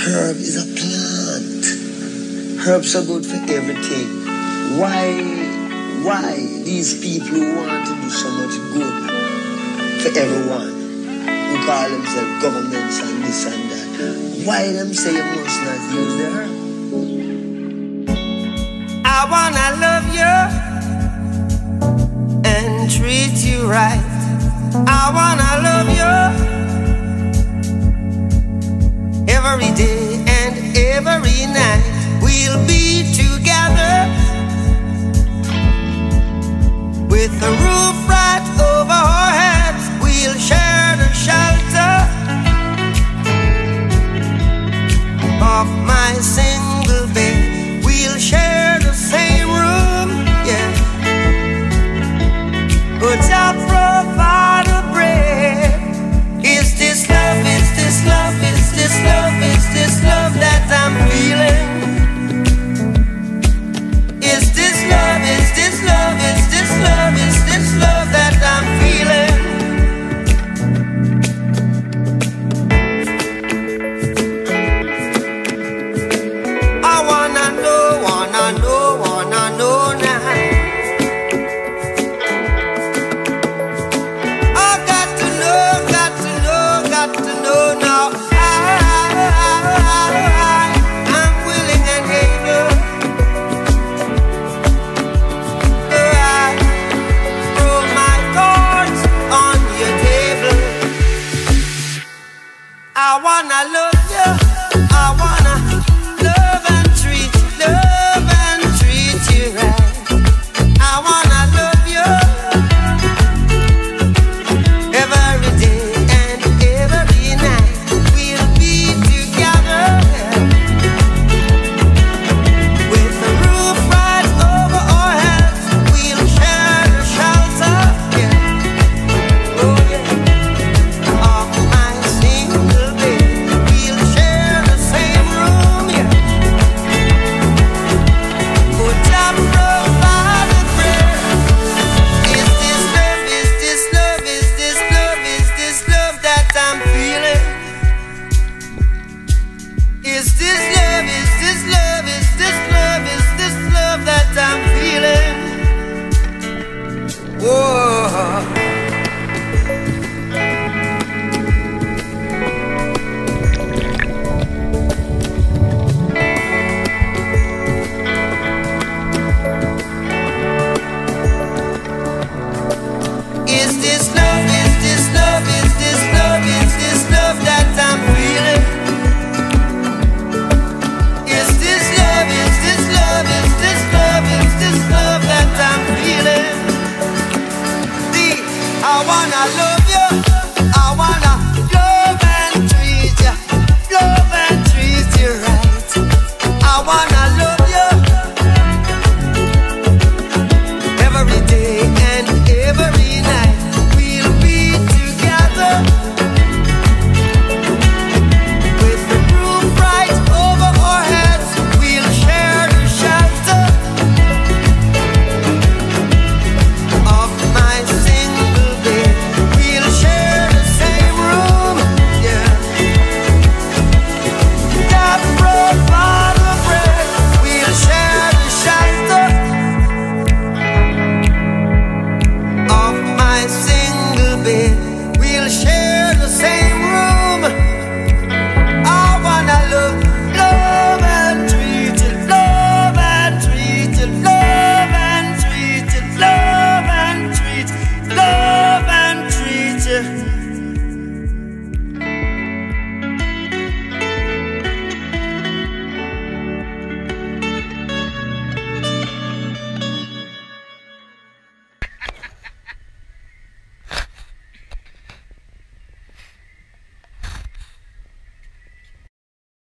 Herb is a plant. Herbs are good for everything. Why these people who want to do so much good for everyone, who call themselves governments and this and that, why them say you must not use the herb? I wanna love you and treat you right. I wanna love you every day and every night. We'll be together with the roof right over our heads. We'll share the shelter of my single bed. We'll share the same room, yeah. But I'll provide a bread. Is this love, is this love, is this love, is this love that I'm feeling? Is this love, is this love, is this love, is this love that I'm feeling? I wanna know now. I got to know now. I'm willing and able. Throw my cards on your table. I wanna look